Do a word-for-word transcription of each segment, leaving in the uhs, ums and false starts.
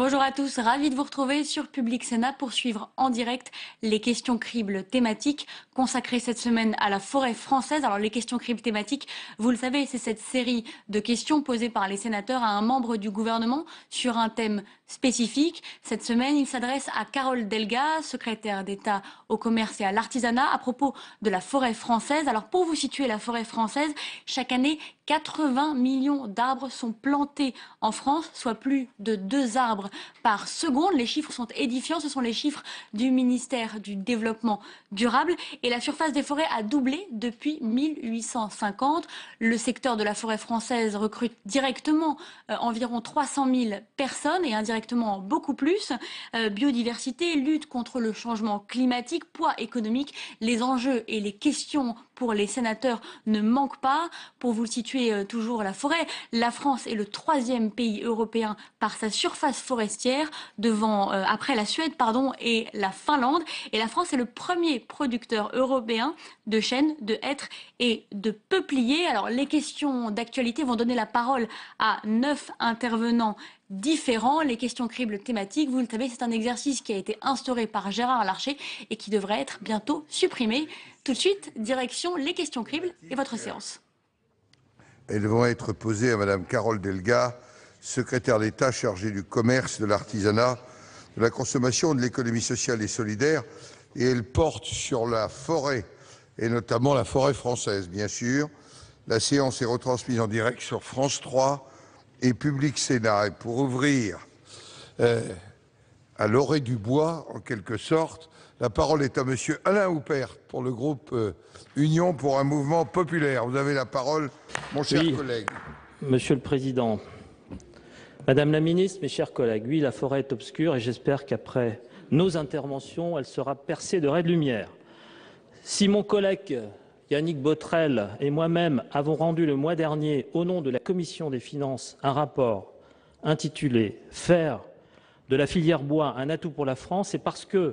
Bonjour à tous, ravi de vous retrouver sur Public Sénat pour suivre en direct les questions cribles thématiques consacrées cette semaine à la forêt française. Alors les questions cribles thématiques, vous le savez, c'est cette série de questions posées par les sénateurs à un membre du gouvernement sur un thème spécifique. Cette semaine, il s'adresse à Carole Delga, secrétaire d'État au commerce et à l'artisanat, à propos de la forêt française. Alors pour vous situer la forêt française, chaque année, quatre-vingts millions d'arbres sont plantés en France, soit plus de deux arbres par seconde. Les chiffres sont édifiants, ce sont les chiffres du ministère du Développement durable. Et la surface des forêts a doublé depuis mille huit cent cinquante. Le secteur de la forêt française recrute directement euh, environ trois cent mille personnes et indirectement beaucoup plus. Euh, biodiversité, lutte contre le changement climatique, poids économique, les enjeux et les questions pour les sénateurs ne manquent pas. Pour vous situer euh, toujours la forêt, la France est le troisième pays européen par sa surface forestière, devant, euh, après la Suède pardon, et la Finlande. Et la France est le premier producteur européen de chênes, de hêtres et de peupliers. Alors les questions d'actualité vont donner la parole à neuf intervenants différents. Les questions cribles thématiques, vous le savez, c'est un exercice qui a été instauré par Gérard Larcher et qui devrait être bientôt supprimé. Tout de suite, direction les questions cribles et votre séance. Elles vont être posées à Madame Carole Delga, secrétaire d'État chargée du commerce, de l'artisanat, de la consommation, de l'économie sociale et solidaire, et elles portent sur la forêt, et notamment la forêt française, bien sûr. La séance est retransmise en direct sur France trois et Public Sénat. Et pour ouvrir euh, à l'orée du bois, en quelque sorte, la parole est à Monsieur Alain Houpert pour le groupe euh, Union pour un mouvement populaire. Vous avez la parole, mon cher oui, collègue. Monsieur le Président, Madame la Ministre, mes chers collègues, oui, la forêt est obscure et j'espère qu'après nos interventions, elle sera percée de raies de lumière. Si mon collègue Yannick Botrel et moi-même avons rendu le mois dernier, au nom de la Commission des finances, un rapport intitulé « Faire de la filière bois un atout pour la France », c'est parce que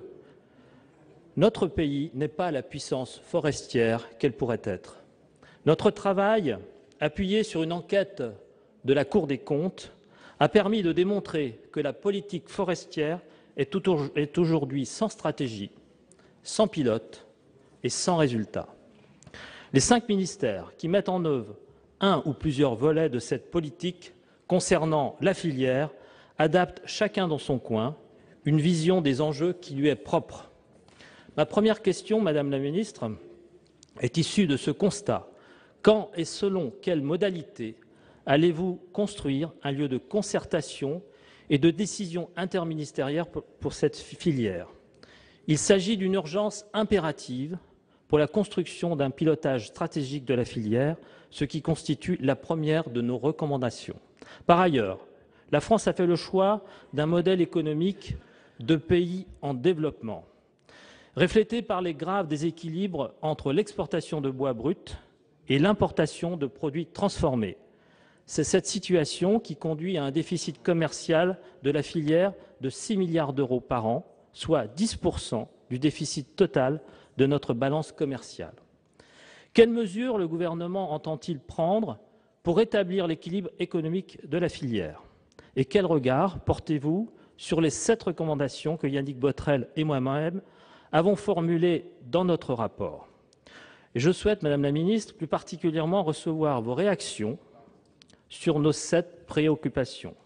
notre pays n'est pas la puissance forestière qu'elle pourrait être. Notre travail, appuyé sur une enquête de la Cour des comptes, a permis de démontrer que la politique forestière est aujourd'hui sans stratégie, sans pilote et sans résultat. Les cinq ministères qui mettent en œuvre un ou plusieurs volets de cette politique concernant la filière adaptent chacun dans son coin une vision des enjeux qui lui est propre. Ma première question, Madame la Ministre, est issue de ce constat. Quand et selon quelles modalités allez-vous construire un lieu de concertation et de décision interministérielle pour cette filière? Il s'agit d'une urgence impérative pour la construction d'un pilotage stratégique de la filière, ce qui constitue la première de nos recommandations. Par ailleurs, la France a fait le choix d'un modèle économique de pays en développement, reflété par les graves déséquilibres entre l'exportation de bois brut et l'importation de produits transformés. C'est cette situation qui conduit à un déficit commercial de la filière de six milliards d'euros par an, soit dix pour cent du déficit total de notre balance commerciale. Quelles mesures le gouvernement entend-il prendre pour rétablir l'équilibre économique de la filière? Et quel regard portez-vous sur les sept recommandations que Yannick Botrel et moi-même avons formulées dans notre rapport? Et je souhaite, Madame la Ministre, plus particulièrement recevoir vos réactions sur nos sept préoccupations.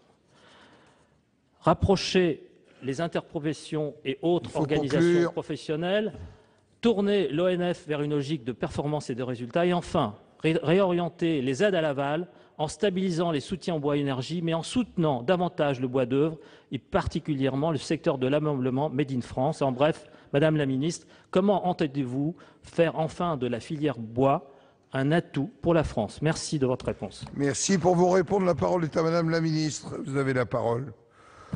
Rapprocher les interprofessions et autres organisations conclure. professionnelles, tourner l'O N F vers une logique de performance et de résultats, et enfin, ré réorienter les aides à l'aval en stabilisant les soutiens au bois énergie, mais en soutenant davantage le bois d'œuvre, et particulièrement le secteur de l'ameublement Made in France. En bref, Madame la Ministre, comment entendez-vous faire enfin de la filière bois un atout pour la France? Merci de votre réponse. Merci. Pour vous répondre, la parole est à Madame la Ministre. Vous avez la parole.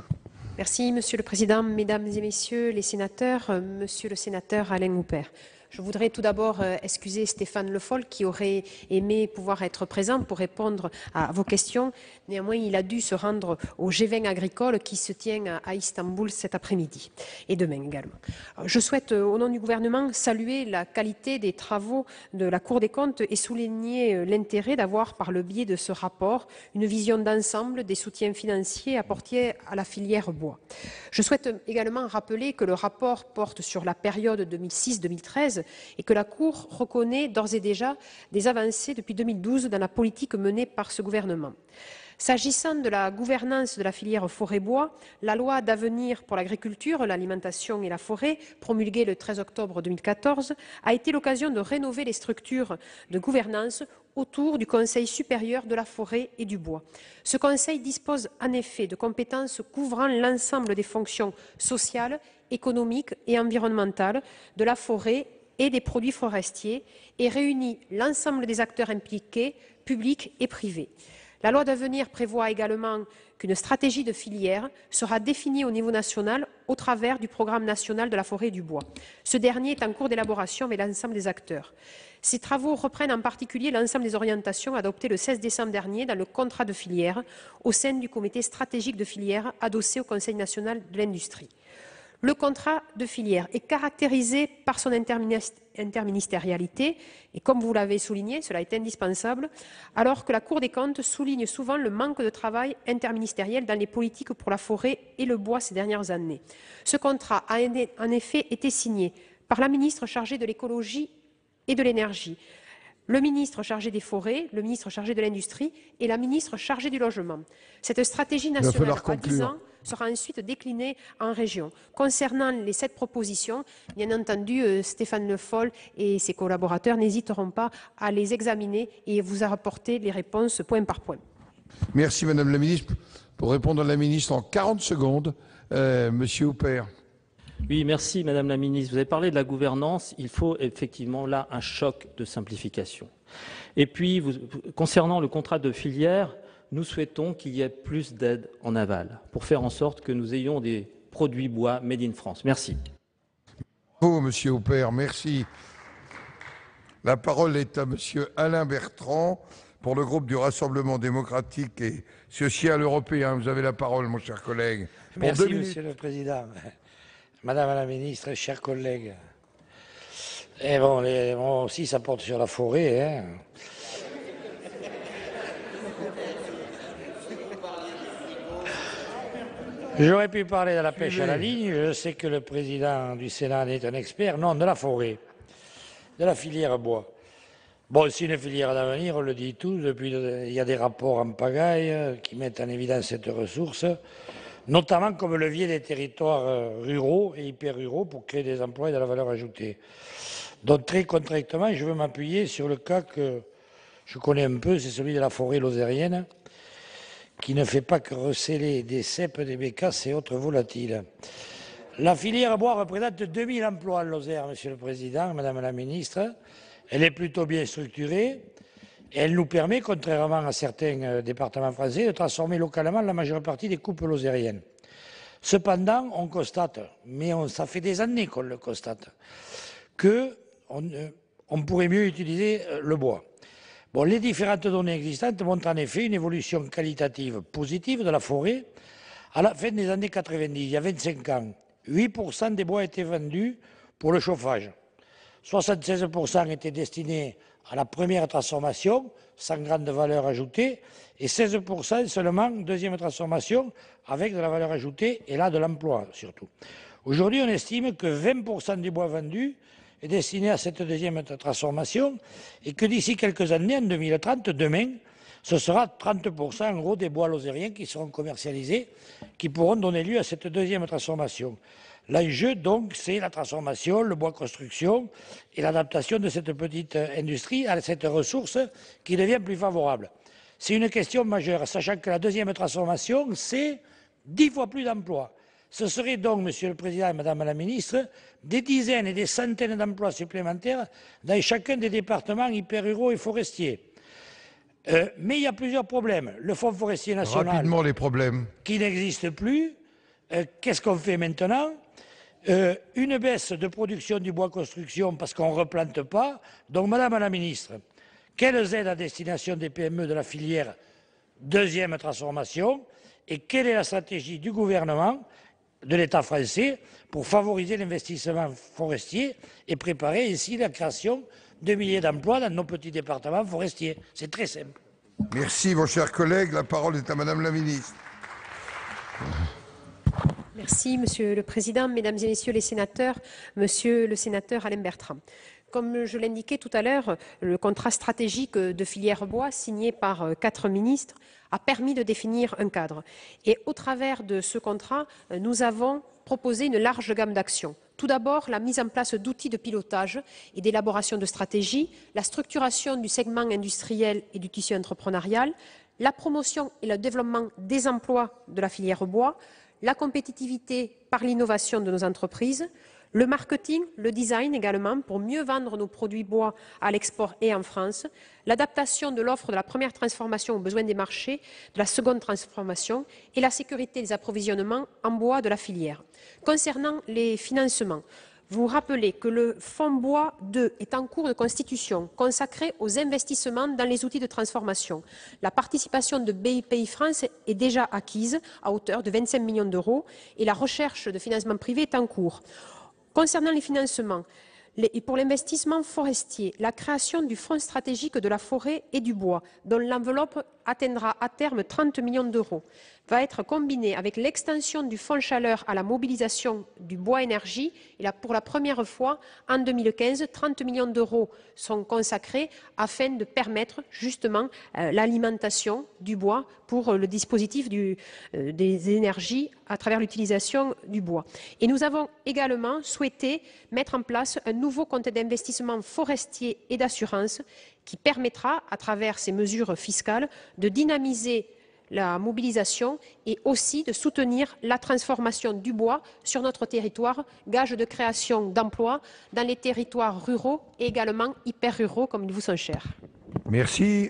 Merci, Monsieur le Président, Mesdames et Messieurs les sénateurs, Monsieur le sénateur Alain Houpert. Je voudrais tout d'abord euh, excuser Stéphane Le Foll qui aurait aimé pouvoir être présent pour répondre à vos questions. Néanmoins, il a dû se rendre au G vingt agricole qui se tient à Istanbul cet après-midi et demain également. Je souhaite, au nom du gouvernement, saluer la qualité des travaux de la Cour des comptes et souligner l'intérêt d'avoir, par le biais de ce rapport, une vision d'ensemble des soutiens financiers apportés à la filière bois. Je souhaite également rappeler que le rapport porte sur la période deux mille six deux mille treize et que la Cour reconnaît d'ores et déjà des avancées depuis deux mille douze dans la politique menée par ce gouvernement. S'agissant de la gouvernance de la filière forêt-bois, la loi d'avenir pour l'agriculture, l'alimentation et la forêt, promulguée le treize octobre deux mille quatorze, a été l'occasion de rénover les structures de gouvernance autour du Conseil supérieur de la forêt et du bois. Ce conseil dispose en effet de compétences couvrant l'ensemble des fonctions sociales, économiques et environnementales de la forêt et des produits forestiers et réunit l'ensemble des acteurs impliqués, publics et privés. La loi d'avenir prévoit également qu'une stratégie de filière sera définie au niveau national au travers du programme national de la forêt et du bois. Ce dernier est en cours d'élaboration avec l'ensemble des acteurs. Ces travaux reprennent en particulier l'ensemble des orientations adoptées le seize décembre dernier dans le contrat de filière au sein du comité stratégique de filière adossé au Conseil national de l'industrie. Le contrat de filière est caractérisé par son interministérialité et, comme vous l'avez souligné, cela est indispensable, alors que la Cour des comptes souligne souvent le manque de travail interministériel dans les politiques pour la forêt et le bois ces dernières années. Ce contrat a en effet été signé par la ministre chargée de l'écologie et de l'énergie, le ministre chargé des forêts, le ministre chargé de l'industrie et la ministre chargée du logement. Cette stratégie nationale à dix ans sera ensuite déclinée en région. Concernant les sept propositions, bien entendu, euh, Stéphane Le Foll et ses collaborateurs n'hésiteront pas à les examiner et vous apporter les réponses point par point. Merci Madame la Ministre. Pour répondre à la Ministre en quarante secondes, euh, Monsieur Houpert. Oui, merci Madame la Ministre. Vous avez parlé de la gouvernance. Il faut effectivement là un choc de simplification. Et puis, vous, concernant le contrat de filière, nous souhaitons qu'il y ait plus d'aide en aval pour faire en sorte que nous ayons des produits bois made in France. Merci. Bravo, Monsieur Houpert, merci. La parole est à Monsieur Alain Bertrand pour le groupe du Rassemblement démocratique et social européen. Vous avez la parole, mon cher collègue. Pour merci, deux minutes. Monsieur le Président. Madame la Ministre, chers collègues. Et bon, les, bon aussi, ça porte sur la forêt. Hein. J'aurais pu parler de la pêche à la ligne. Je sais que le président du Sénat est un expert. Non, de la forêt, de la filière bois. Bon, c'est une filière d'avenir, on le dit tous. Depuis, il y a des rapports en pagaille qui mettent en évidence cette ressource, notamment comme levier des territoires ruraux et hyper-ruraux pour créer des emplois et de la valeur ajoutée. Donc, très concrètement, je veux m'appuyer sur le cas que je connais un peu, c'est celui de la forêt lozérienne, qui ne fait pas que recéler des cèpes, des bécasses et autres volatiles. La filière bois représente deux mille emplois en Lozère, Monsieur le Président, Madame la Ministre. Elle est plutôt bien structurée et elle nous permet, contrairement à certains départements français, de transformer localement la majeure partie des coupes lozériennes. Cependant, on constate, mais on, ça fait des années qu'on le constate, qu'on euh, on pourrait mieux utiliser le bois. Bon, les différentes données existantes montrent en effet une évolution qualitative positive de la forêt. À la fin des années quatre-vingt-dix, il y a vingt-cinq ans, huit pour cent des bois étaient vendus pour le chauffage. soixante-seize pour cent étaient destinés à la première transformation, sans grande valeur ajoutée, et seize pour cent seulement deuxième transformation, avec de la valeur ajoutée, et là de l'emploi surtout. Aujourd'hui, on estime que vingt pour cent du bois vendu est destiné à cette deuxième transformation et que d'ici quelques années, en deux mille trente, demain, ce sera trente pour cent en gros des bois lozériens qui seront commercialisés, qui pourront donner lieu à cette deuxième transformation. L'enjeu, donc, c'est la transformation, le bois construction et l'adaptation de cette petite industrie à cette ressource qui devient plus favorable. C'est une question majeure, sachant que la deuxième transformation, c'est dix fois plus d'emplois. Ce serait donc, Monsieur le Président et Madame la Ministre, des dizaines et des centaines d'emplois supplémentaires dans chacun des départements hyper-ruraux et forestiers. Euh, mais il y a plusieurs problèmes. Le Fonds forestier national, rapidement les problèmes, qui n'existe plus. Euh, Qu'est-ce qu'on fait maintenant? Euh, une baisse de production du bois construction parce qu'on ne replante pas. Donc, Madame la Ministre, quelles aides à destination des P M E de la filière deuxième transformation et quelle est la stratégie du gouvernement, de l'État français, pour favoriser l'investissement forestier et préparer ainsi la création de milliers d'emplois dans nos petits départements forestiers? C'est très simple. Merci, mon cher collègue. La parole est à Madame la Ministre. Merci, Monsieur le Président, Mesdames et Messieurs les sénateurs, Monsieur le sénateur Alain Bertrand. Comme je l'indiquais tout à l'heure, le contrat stratégique de filière bois signé par quatre ministres a permis de définir un cadre. Et au travers de ce contrat, nous avons proposé une large gamme d'actions. Tout d'abord, la mise en place d'outils de pilotage et d'élaboration de stratégies, la structuration du segment industriel et du tissu entrepreneurial, la promotion et le développement des emplois de la filière bois, la compétitivité par l'innovation de nos entreprises, le marketing, le design également, pour mieux vendre nos produits bois à l'export et en France, l'adaptation de l'offre de la première transformation aux besoins des marchés, de la seconde transformation et la sécurité des approvisionnements en bois de la filière. Concernant les financements, vous rappelez que le Fonds bois deux est en cours de constitution, consacré aux investissements dans les outils de transformation. La participation de B P I France est déjà acquise à hauteur de vingt-cinq millions d'euros et la recherche de financement privé est en cours. Concernant les financements, les, et pour l'investissement forestier, la création du Fonds stratégique de la forêt et du bois, dont l'enveloppe atteindra à terme trente millions d'euros, va être combinée avec l'extension du Fonds chaleur à la mobilisation du bois énergie. Et là, pour la première fois, en deux mille quinze, trente millions d'euros sont consacrés afin de permettre justement euh, l'alimentation du bois pour le dispositif du, euh, des énergies à travers l'utilisation du bois. Et nous avons également souhaité mettre en place un nouveau compte d'investissement forestier et d'assurance qui permettra, à travers ces mesures fiscales, de dynamiser la mobilisation et aussi de soutenir la transformation du bois sur notre territoire, gage de création d'emplois dans les territoires ruraux et également hyper ruraux comme ils vous sont chers. Merci.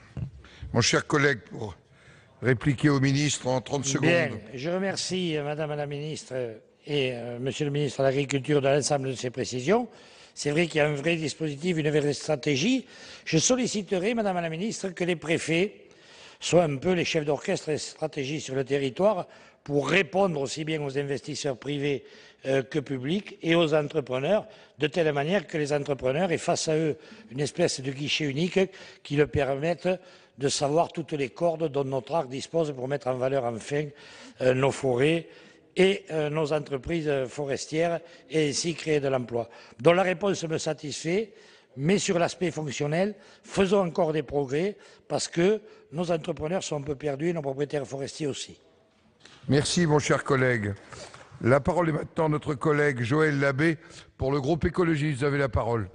Mon cher collègue, pour répliquer au ministre en trente secondes. Bien, je remercie Madame la Ministre et euh, Monsieur le Ministre de l'Agriculture de l'ensemble de ces précisions. C'est vrai qu'il y a un vrai dispositif, une vraie stratégie. Je solliciterai, Madame la Ministre, que les préfets soient un peu les chefs d'orchestre et stratégie sur le territoire pour répondre aussi bien aux investisseurs privés euh, que publics et aux entrepreneurs, de telle manière que les entrepreneurs aient face à eux une espèce de guichet unique qui leur permette de savoir toutes les cordes dont notre arc dispose pour mettre en valeur enfin euh, nos forêts et euh, nos entreprises forestières et ainsi créer de l'emploi. Donc la réponse me satisfait, mais sur l'aspect fonctionnel, faisons encore des progrès parce que nos entrepreneurs sont un peu perdus et nos propriétaires forestiers aussi. Merci, mon cher collègue. La parole est maintenant à notre collègue Joël Labbé pour le groupe écologiste. Vous avez la parole.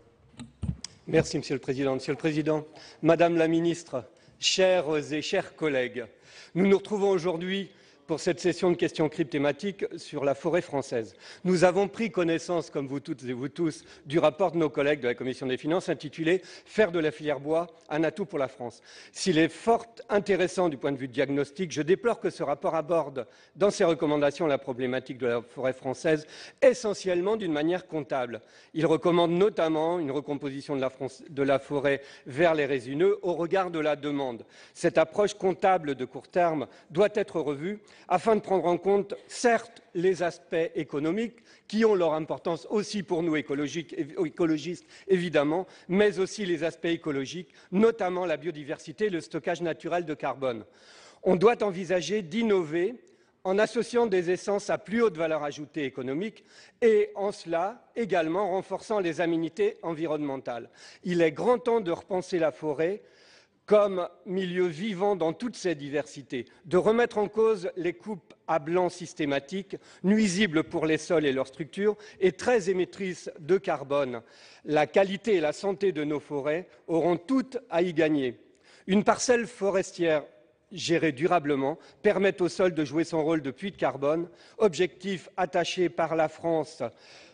Merci, Monsieur le Président. Monsieur le Président, Madame la Ministre, chers et chers collègues, nous nous retrouvons aujourd'hui pour cette session de questions-cryptes thématiques sur la forêt française. Nous avons pris connaissance, comme vous toutes et vous tous, du rapport de nos collègues de la Commission des finances intitulé « Faire de la filière bois un atout pour la France ». S'il est fort intéressant du point de vue diagnostic, je déplore que ce rapport aborde dans ses recommandations la problématique de la forêt française essentiellement d'une manière comptable. Il recommande notamment une recomposition de la, France, de la forêt vers les résineux au regard de la demande. Cette approche comptable de court terme doit être revue afin de prendre en compte, certes, les aspects économiques, qui ont leur importance aussi pour nous écologistes, évidemment, mais aussi les aspects écologiques, notamment la biodiversité et le stockage naturel de carbone. On doit envisager d'innover en associant des essences à plus haute valeur ajoutée économique et, en cela, également renforçant les aménités environnementales. Il est grand temps de repenser la forêt comme milieu vivant dans toute ses diversités, de remettre en cause les coupes à blanc systématiques, nuisibles pour les sols et leurs structures et très émettrices de carbone. La qualité et la santé de nos forêts auront toutes à y gagner. Une parcelle forestière gérée durablement permet au sol de jouer son rôle de puits de carbone, objectif attaché par la France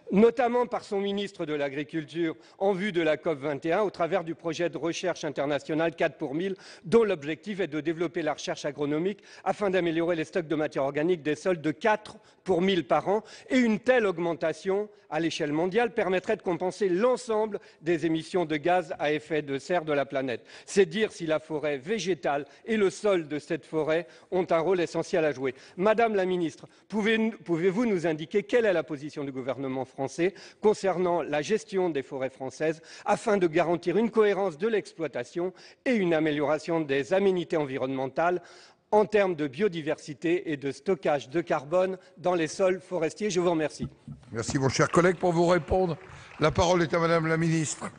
notamment par son ministre de l'Agriculture en vue de la COP vingt et un au travers du projet de recherche internationale quatre pour mille, dont l'objectif est de développer la recherche agronomique afin d'améliorer les stocks de matière organique des sols de quatre pour mille par an. Et une telle augmentation à l'échelle mondiale permettrait de compenser l'ensemble des émissions de gaz à effet de serre de la planète. C'est dire si la forêt végétale et le sol de cette forêt ont un rôle essentiel à jouer. Madame la ministre, pouvez-vous nous indiquer quelle est la position du gouvernement français concernant la gestion des forêts françaises afin de garantir une cohérence de l'exploitation et une amélioration des aménités environnementales en termes de biodiversité et de stockage de carbone dans les sols forestiers? Je vous remercie. Merci, mon cher collègue. Pour vous répondre, la parole est à Madame la ministre.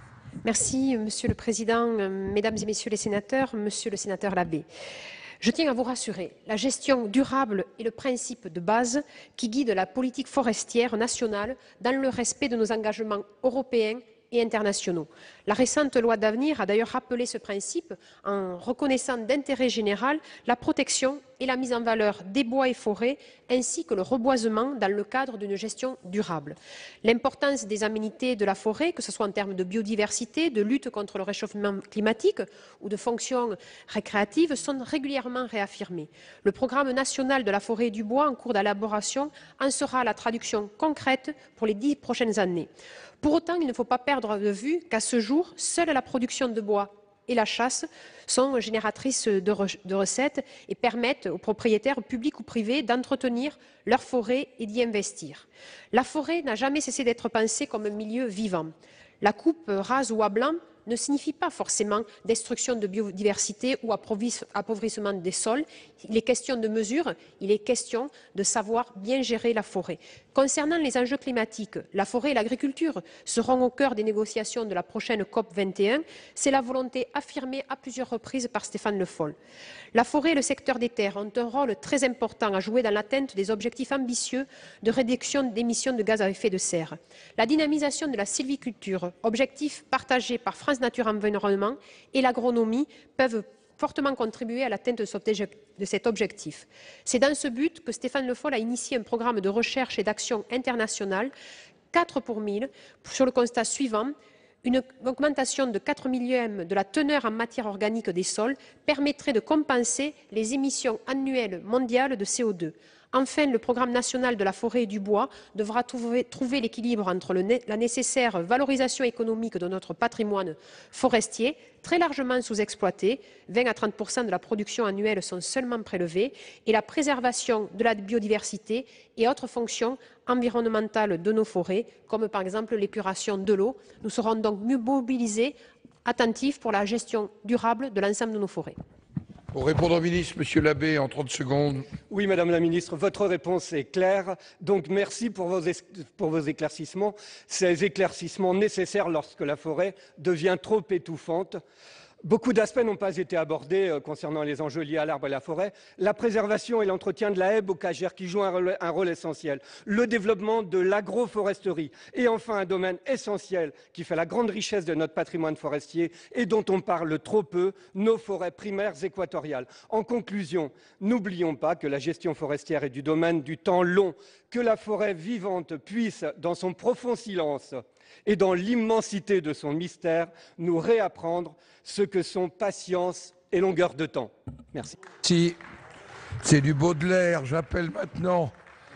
Merci, Monsieur le Président, Mesdames et Messieurs les sénateurs, Monsieur le sénateur Labbé. Je tiens à vous rassurer, la gestion durable est le principe de base qui guide la politique forestière nationale dans le respect de nos engagements européens et internationaux. La récente loi d'avenir a d'ailleurs rappelé ce principe en reconnaissant d'intérêt général la protection et la mise en valeur des bois et forêts ainsi que le reboisement dans le cadre d'une gestion durable. L'importance des aménités de la forêt, que ce soit en termes de biodiversité, de lutte contre le réchauffement climatique ou de fonctions récréatives, sont régulièrement réaffirmées. Le programme national de la forêt et du bois en cours d'élaboration en sera la traduction concrète pour les dix prochaines années. Pour autant, il ne faut pas perdre de vue qu'à ce jour, seule la production de bois et la chasse sont génératrices de, re de recettes et permettent aux propriétaires publics ou privés d'entretenir leurs forêts et d'y investir. La forêt n'a jamais cessé d'être pensée comme un milieu vivant. La coupe rase ou à blanc ne signifie pas forcément destruction de biodiversité ou appauvrissement des sols. Il est question de mesure, il est question de savoir bien gérer la forêt. Concernant les enjeux climatiques, la forêt et l'agriculture seront au cœur des négociations de la prochaine COP vingt et un. C'est la volonté affirmée à plusieurs reprises par Stéphane Le Foll. La forêt et le secteur des terres ont un rôle très important à jouer dans l'atteinte des objectifs ambitieux de réduction d'émissions de gaz à effet de serre. La dynamisation de la sylviculture, objectif partagé par France Nature Environnement, et l'agronomie peuvent fortement contribuer à l'atteinte de cet objectif. C'est dans ce but que Stéphane Le Foll a initié un programme de recherche et d'action internationale, quatre pour mille, sur le constat suivant: une augmentation de quatre millième de la teneur en matière organique des sols permettrait de compenser les émissions annuelles mondiales de C O deux. Enfin, le programme national de la forêt et du bois devra trouver, trouver l'équilibre entre le, la nécessaire valorisation économique de notre patrimoine forestier, très largement sous-exploité, vingt à trente pour cent de la production annuelle sont seulement prélevés, et la préservation de la biodiversité et autres fonctions environnementales de nos forêts, comme par exemple l'épuration de l'eau. Nous serons donc mieux mobilisés, attentifs pour la gestion durable de l'ensemble de nos forêts. Pour répondre au ministre, Monsieur Labbé, en trente secondes. Oui, Madame la Ministre, votre réponse est claire. Donc merci pour vos, pour vos éclaircissements. Ces éclaircissements nécessaires lorsque la forêt devient trop étouffante. Beaucoup d'aspects n'ont pas été abordés euh, concernant les enjeux liés à l'arbre et la forêt. La préservation et l'entretien de la haie bocagère qui jouent un rôle, un rôle essentiel. Le développement de l'agroforesterie. Et enfin, un domaine essentiel qui fait la grande richesse de notre patrimoine forestier et dont on parle trop peu, nos forêts primaires équatoriales. En conclusion, n'oublions pas que la gestion forestière est du domaine du temps long, que la forêt vivante puisse, dans son profond silence et dans l'immensité de son mystère, nous réapprendre ce que sont patience et longueur de temps. Merci. Si c'est du Baudelaire, j'appelle maintenant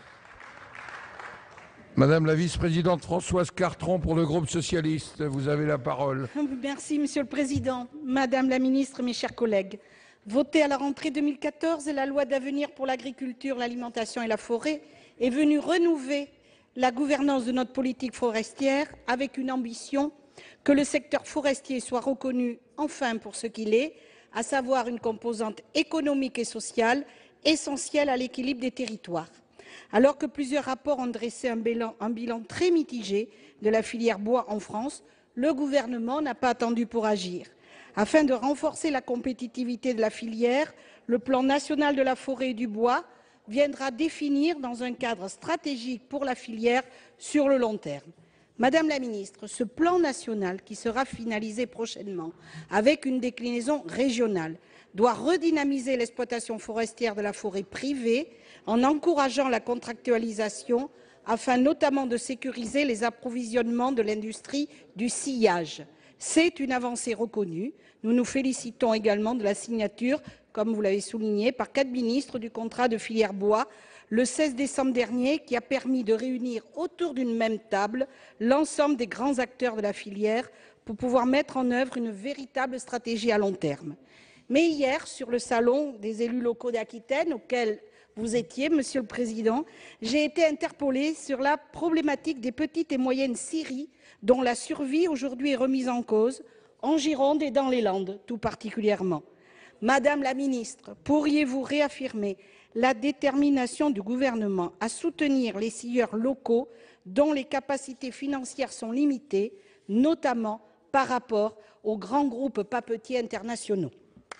Madame la vice-présidente Françoise Cartron pour le groupe socialiste. Vous avez la parole. Merci, Monsieur le Président. Madame la Ministre, mes chers collègues, votée à la rentrée deux mille quatorze, la loi d'avenir pour l'agriculture, l'alimentation et la forêt est venue renouveler la gouvernance de notre politique forestière avec une ambition que le secteur forestier soit reconnu enfin pour ce qu'il est, à savoir une composante économique et sociale essentielle à l'équilibre des territoires. Alors que plusieurs rapports ont dressé un bilan, un bilan très mitigé de la filière bois en France, le gouvernement n'a pas attendu pour agir. Afin de renforcer la compétitivité de la filière, le plan national de la forêt et du bois viendra définir dans un cadre stratégique pour la filière sur le long terme. Madame la Ministre, ce plan national qui sera finalisé prochainement avec une déclinaison régionale doit redynamiser l'exploitation forestière de la forêt privée en encourageant la contractualisation afin notamment de sécuriser les approvisionnements de l'industrie du sillage. C'est une avancée reconnue. Nous nous félicitons également de la signature, comme vous l'avez souligné, par quatre ministres du contrat de filière bois le seize décembre dernier, qui a permis de réunir autour d'une même table l'ensemble des grands acteurs de la filière pour pouvoir mettre en œuvre une véritable stratégie à long terme. Mais hier, sur le salon des élus locaux d'Aquitaine, auquel vous étiez, Monsieur le Président, j'ai été interpellée sur la problématique des petites et moyennes scieries dont la survie aujourd'hui est remise en cause, en Gironde et dans les Landes tout particulièrement. Madame la Ministre, pourriez-vous réaffirmer la détermination du gouvernement à soutenir les scieurs locaux dont les capacités financières sont limitées, notamment par rapport aux grands groupes papetiers internationaux?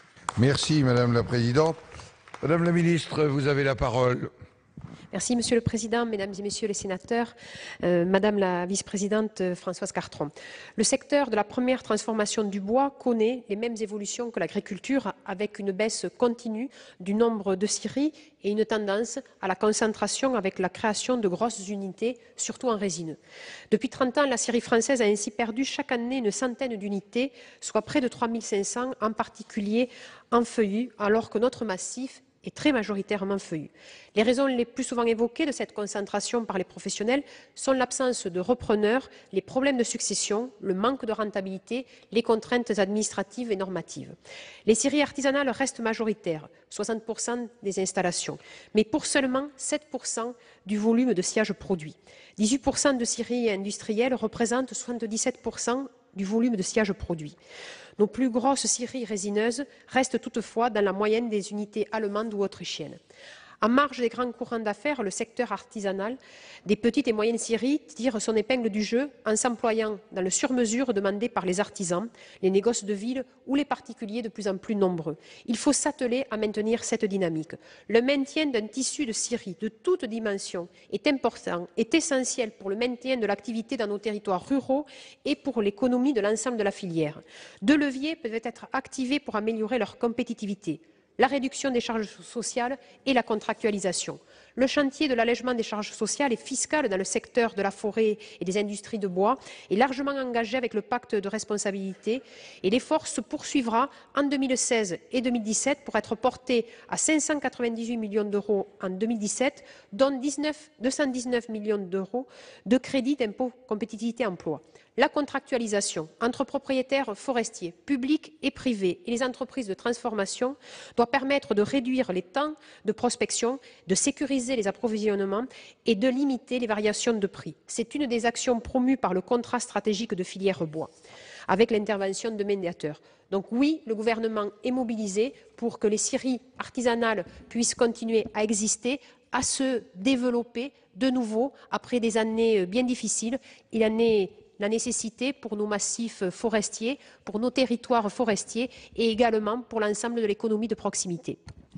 Merci Madame la Présidente. Madame la Ministre, vous avez la parole. Merci Monsieur le Président, Mesdames et Messieurs les sénateurs, euh, Madame la Vice-présidente euh, Françoise Cartron. Le secteur de la première transformation du bois connaît les mêmes évolutions que l'agriculture, avec une baisse continue du nombre de scieries et une tendance à la concentration avec la création de grosses unités, surtout en résineux. Depuis trente ans, la scierie française a ainsi perdu chaque année une centaine d'unités, soit près de trois mille cinq cents, en particulier en feuillus, alors que notre massif est très majoritairement feuillu. Les raisons les plus souvent évoquées de cette concentration par les professionnels sont l'absence de repreneurs, les problèmes de succession, le manque de rentabilité, les contraintes administratives et normatives. Les scieries artisanales restent majoritaires, soixante pour cent des installations, mais pour seulement sept pour cent du volume de sciage produit. dix-huit pour cent de scieries industrielles représentent soixante-dix-sept pour cent du volume de sciage produit. Nos plus grosses scieries résineuses restent toutefois dans la moyenne des unités allemandes ou autrichiennes. En marge des grands courants d'affaires, le secteur artisanal des petites et moyennes scieries tire son épingle du jeu en s'employant dans le sur-mesure demandé par les artisans, les négoces de ville ou les particuliers de plus en plus nombreux. Il faut s'atteler à maintenir cette dynamique. Le maintien d'un tissu de scieries de toute dimension est important, est essentiel pour le maintien de l'activité dans nos territoires ruraux et pour l'économie de l'ensemble de la filière. Deux leviers peuvent être activés pour améliorer leur compétitivité: la réduction des charges sociales et la contractualisation. Le chantier de l'allègement des charges sociales et fiscales dans le secteur de la forêt et des industries de bois est largement engagé avec le pacte de responsabilité et l'effort se poursuivra en deux mille seize et deux mille dix-sept pour être porté à cinq cent quatre-vingt-dix-huit millions d'euros en deux mille dix-sept, dont deux cent dix-neuf millions d'euros de crédit d'impôt compétitivité emploi. La contractualisation entre propriétaires forestiers, publics et privés et les entreprises de transformation doit permettre de réduire les temps de prospection, de sécuriser les approvisionnements et de limiter les variations de prix. C'est une des actions promues par le contrat stratégique de filière bois, avec l'intervention de médiateurs. Donc oui, le gouvernement est mobilisé pour que les scieries artisanales puissent continuer à exister, à se développer de nouveau après des années bien difficiles. Il en est la nécessité pour nos massifs forestiers, pour nos territoires forestiers et également pour l'ensemble de l'économie de proximité.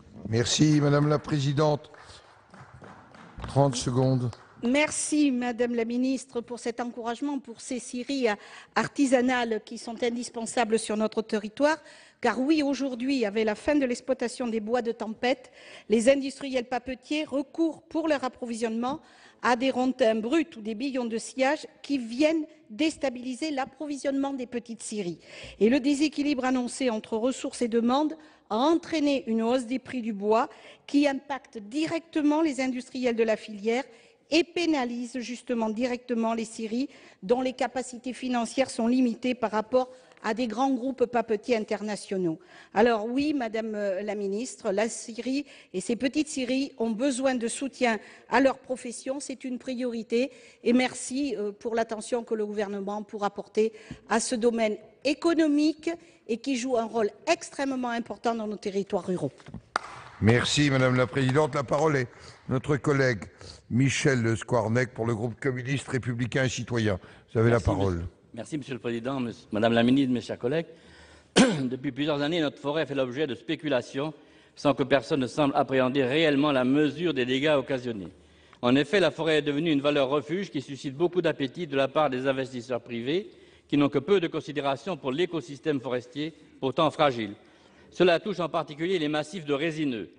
Merci Madame la Présidente. trente secondes. Merci Madame la Ministre pour cet encouragement pour ces scieries artisanales qui sont indispensables sur notre territoire. Car oui, aujourd'hui, avec la fin de l'exploitation des bois de tempête, les industriels papetiers recourent pour leur approvisionnement à des rondins bruts ou des billons de sciage qui viennent déstabiliser l'approvisionnement des petites scieries. Et le déséquilibre annoncé entre ressources et demandes a entraîné une hausse des prix du bois qui impacte directement les industriels de la filière et pénalise justement directement les scieries dont les capacités financières sont limitées par rapport à des grands groupes papetiers internationaux. Alors oui, Madame la Ministre, la scierie et ces petites scieries ont besoin de soutien à leur profession, c'est une priorité et merci pour l'attention que le gouvernement pourra apporter à ce domaine économique et qui joue un rôle extrêmement important dans nos territoires ruraux. Merci Madame la Présidente. La parole est notre collègue Michel Squarnec pour le groupe communiste républicain et citoyen. Vous avez Merci, la parole. Monsieur, merci Monsieur le Président, monsieur, Madame la Ministre, mes chers collègues. Depuis plusieurs années, notre forêt fait l'objet de spéculations sans que personne ne semble appréhender réellement la mesure des dégâts occasionnés. En effet, la forêt est devenue une valeur refuge qui suscite beaucoup d'appétit de la part des investisseurs privés qui n'ont que peu de considération pour l'écosystème forestier, pourtant fragile. Cela touche en particulier les massifs de résineux.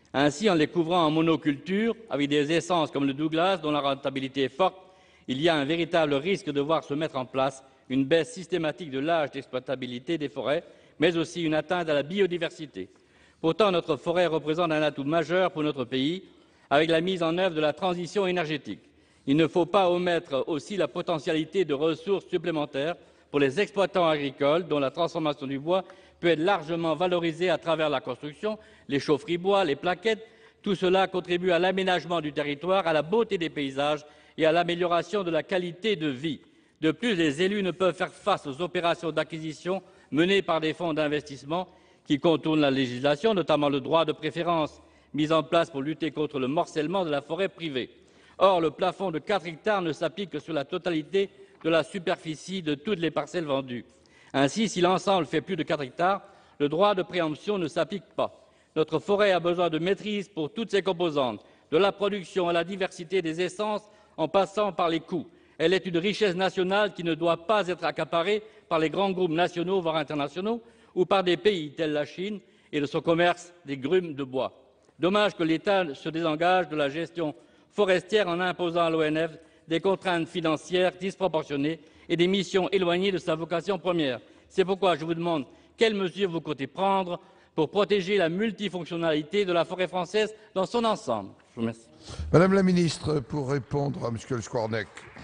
Ainsi, en les couvrant en monoculture, avec des essences comme le Douglas, dont la rentabilité est forte, il y a un véritable risque de voir se mettre en place une baisse systématique de l'âge d'exploitabilité des forêts, mais aussi une atteinte à la biodiversité. Pourtant, notre forêt représente un atout majeur pour notre pays, avec la mise en œuvre de la transition énergétique. Il ne faut pas omettre aussi la potentialité de ressources supplémentaires pour les exploitants agricoles, dont la transformation du bois peut être largement valorisée à travers la construction, les chaufferies bois, les plaquettes. Tout cela contribue à l'aménagement du territoire, à la beauté des paysages et à l'amélioration de la qualité de vie. De plus, les élus ne peuvent faire face aux opérations d'acquisition menées par des fonds d'investissement qui contournent la législation, notamment le droit de préférence mis en place pour lutter contre le morcellement de la forêt privée. Or, le plafond de quatre hectares ne s'applique que sur la totalité de la superficie de toutes les parcelles vendues. Ainsi, si l'ensemble fait plus de quatre hectares, le droit de préemption ne s'applique pas. Notre forêt a besoin de maîtrise pour toutes ses composantes, de la production à la diversité des essences en passant par les coûts. Elle est une richesse nationale qui ne doit pas être accaparée par les grands groupes nationaux, voire internationaux, ou par des pays tels la Chine et de son commerce des grumes de bois. Dommage que l'État se désengage de la gestion forestière en imposant à l'O N F des contraintes financières disproportionnées et des missions éloignées de sa vocation première. C'est pourquoi je vous demande quelles mesures vous comptez prendre pour protéger la multifonctionnalité de la forêt française dans son ensemble. Je vous remercie. Madame la ministre, pour répondre à Monsieur Le Squarnec.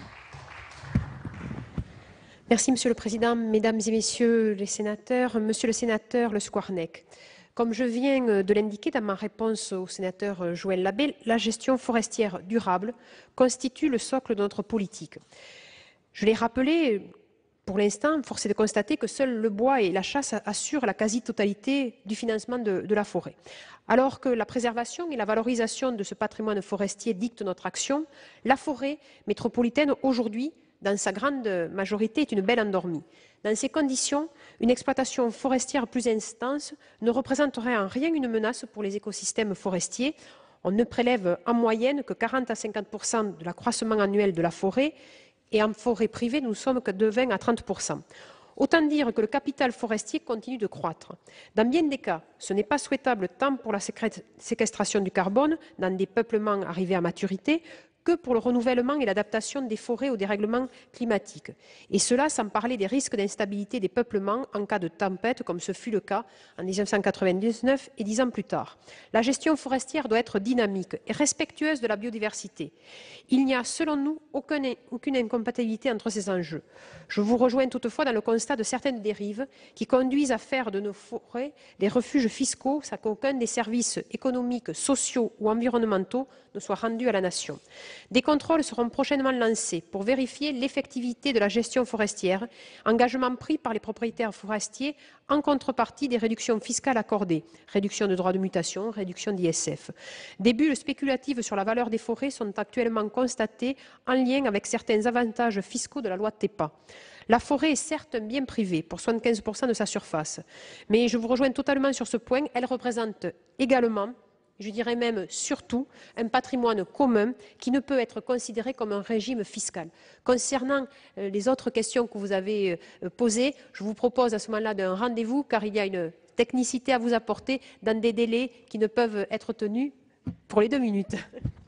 Merci, Monsieur le Président. Mesdames et Messieurs les sénateurs, Monsieur le sénateur Le Squarnec, comme je viens de l'indiquer dans ma réponse au sénateur Joël Labbé, la gestion forestière durable constitue le socle de notre politique. Je l'ai rappelé, pour l'instant, force est de constater que seul le bois et la chasse assurent la quasi-totalité du financement de, de la forêt. Alors que la préservation et la valorisation de ce patrimoine forestier dictent notre action, la forêt métropolitaine, aujourd'hui, dans sa grande majorité, est une belle endormie. Dans ces conditions, une exploitation forestière plus intense ne représenterait en rien une menace pour les écosystèmes forestiers. On ne prélève en moyenne que quarante à cinquante pour cent de l'accroissement annuel de la forêt, et en forêt privée, nous ne sommes que de vingt à trente pour cent. Autant dire que le capital forestier continue de croître. Dans bien des cas, ce n'est pas souhaitable tant pour la séquestration du carbone dans des peuplements arrivés à maturité que pour le renouvellement et l'adaptation des forêts au dérèglement climatique. Et cela sans parler des risques d'instabilité des peuplements en cas de tempête, comme ce fut le cas en mille neuf cent quatre-vingt-dix-neuf et dix ans plus tard. La gestion forestière doit être dynamique et respectueuse de la biodiversité. Il n'y a, selon nous, aucune, aucune incompatibilité entre ces enjeux. Je vous rejoins toutefois dans le constat de certaines dérives qui conduisent à faire de nos forêts des refuges fiscaux sans qu'aucun des services économiques, sociaux ou environnementaux ne soit rendu à la nation. Des contrôles seront prochainement lancés pour vérifier l'effectivité de la gestion forestière, engagement pris par les propriétaires forestiers en contrepartie des réductions fiscales accordées, réduction de droits de mutation, réduction d'I S F. Des bulles spéculatives sur la valeur des forêts sont actuellement constatées en lien avec certains avantages fiscaux de la loi TEPA. La forêt est certes un bien privé pour soixante-quinze pour cent de sa surface, mais je vous rejoins totalement sur ce point, elle représente également, je dirais même surtout, un patrimoine commun qui ne peut être considéré comme un régime fiscal. Concernant euh, les autres questions que vous avez euh, posées, je vous propose à ce moment-là d'un rendez-vous car il y a une technicité à vous apporter dans des délais qui ne peuvent être tenus pour les deux minutes.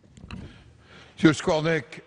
Monsieur Squarnec.